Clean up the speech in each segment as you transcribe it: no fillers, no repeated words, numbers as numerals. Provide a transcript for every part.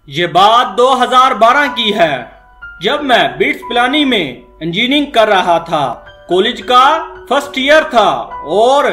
ये बात 2012 की है, जब मैं बिट्स पिलानी में इंजीनियरिंग कर रहा था। कॉलेज का फर्स्ट ईयर था और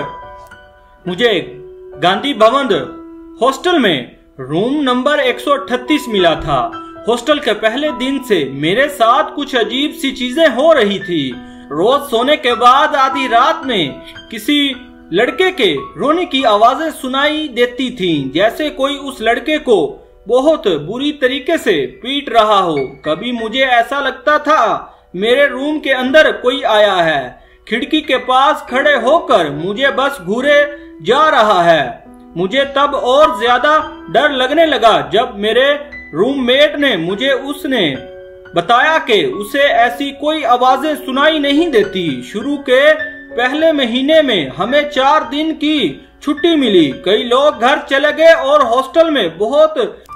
मुझे गांधी भवन हॉस्टल में रूम नंबर 138 मिला था। हॉस्टल के पहले दिन से मेरे साथ कुछ अजीब सी चीजें हो रही थी। रोज सोने के बाद आधी रात में किसी लड़के के रोने की आवाजें सुनाई देती थीं, जैसे कोई उस लड़के को बहुत बुरी तरीके से पीट रहा हो। कभी मुझे ऐसा लगता था मेरे रूम के अंदर कोई आया है, खिड़की के पास खड़े होकर मुझे बस घूरे जा रहा है। मुझे तब और ज्यादा डर लगने लगा जब मेरे रूममेट ने मुझे उसने बताया कि उसे ऐसी कोई आवाजें सुनाई नहीं देती। शुरू के पहले महीने में हमें 4 दिन की छुट्टी मिली। कई लोग घर चले गए और हॉस्टल में बहुत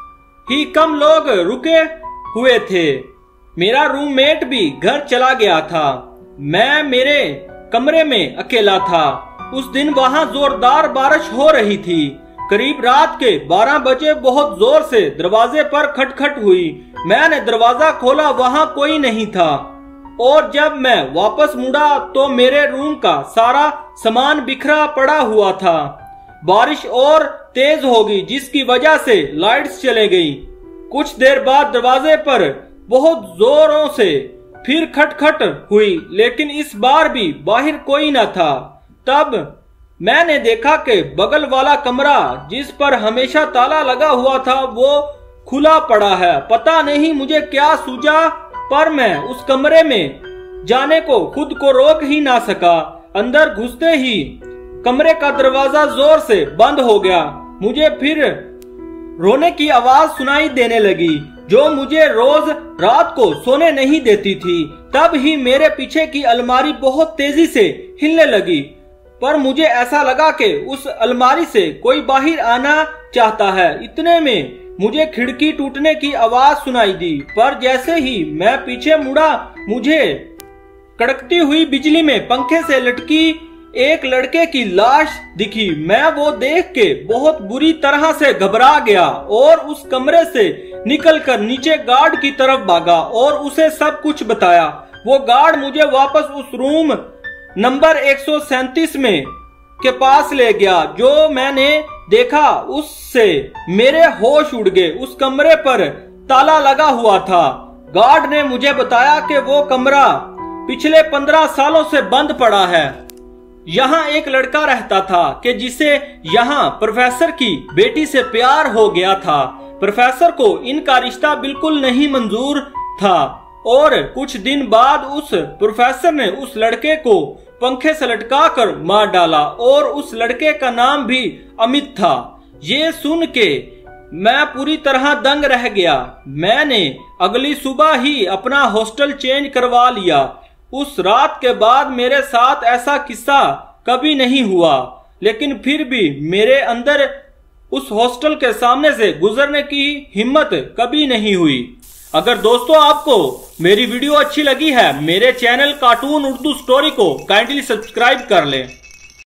ही कम लोग रुके हुए थे। मेरा रूममेट भी घर चला गया था। मैं मेरे कमरे में अकेला था। उस दिन वहां जोरदार बारिश हो रही थी। करीब रात के 12 बजे बहुत जोर से दरवाजे पर खटखट हुई। मैंने दरवाजा खोला, वहां कोई नहीं था और जब मैं वापस मुड़ा तो मेरे रूम का सारा सामान बिखरा पड़ा हुआ था। बारिश और तेज हो गई जिसकी वजह से लाइट्स चले गई। कुछ देर बाद दरवाजे पर बहुत जोरों से फिर खटखट हुई, लेकिन इस बार भी बाहर कोई न था। तब मैंने देखा कि बगल वाला कमरा जिस पर हमेशा ताला लगा हुआ था वो खुला पड़ा है। पता नहीं मुझे क्या सूझा, पर मैं उस कमरे में जाने को खुद को रोक ही ना सका। अंदर घुसते ही कमरे का दरवाजा जोर से बंद हो गया। मुझे फिर रोने की आवाज सुनाई देने लगी जो मुझे रोज रात को सोने नहीं देती थी। तब ही मेरे पीछे की अलमारी बहुत तेजी से हिलने लगी, पर मुझे ऐसा लगा कि उस अलमारी से कोई बाहर आना चाहता है। इतने में मुझे खिड़की टूटने की आवाज सुनाई दी, पर जैसे ही मैं पीछे मुड़ा मुझे कड़कती हुई बिजली में पंखे से लटकी एक लड़के की लाश दिखी। मैं वो देख के बहुत बुरी तरह से घबरा गया और उस कमरे से निकलकर नीचे गार्ड की तरफ भागा और उसे सब कुछ बताया। वो गार्ड मुझे वापस उस रूम नंबर 137 में के पास ले गया। जो मैंने देखा उससे मेरे होश उड़ गए। उस कमरे पर ताला लगा हुआ था। गार्ड ने मुझे बताया कि वो कमरा पिछले 15 सालों से बंद पड़ा है। यहाँ एक लड़का रहता था कि जिसे यहाँ प्रोफेसर की बेटी से प्यार हो गया था। प्रोफेसर को इनका रिश्ता बिल्कुल नहीं मंजूर था और कुछ दिन बाद उस प्रोफेसर ने उस लड़के को पंखे से लटकाकर मार डाला और उस लड़के का नाम भी अमित था। ये सुन के मैं पूरी तरह दंग रह गया। मैंने अगली सुबह ही अपना हॉस्टल चेंज करवा लिया। उस रात के बाद मेरे साथ ऐसा किस्सा कभी नहीं हुआ, लेकिन फिर भी मेरे अंदर उस हॉस्टल के सामने से गुजरने की हिम्मत कभी नहीं हुई। अगर दोस्तों आपको मेरी वीडियो अच्छी लगी है, मेरे चैनल कार्टून उर्दू स्टोरी को काइंडली सब्सक्राइब कर लें।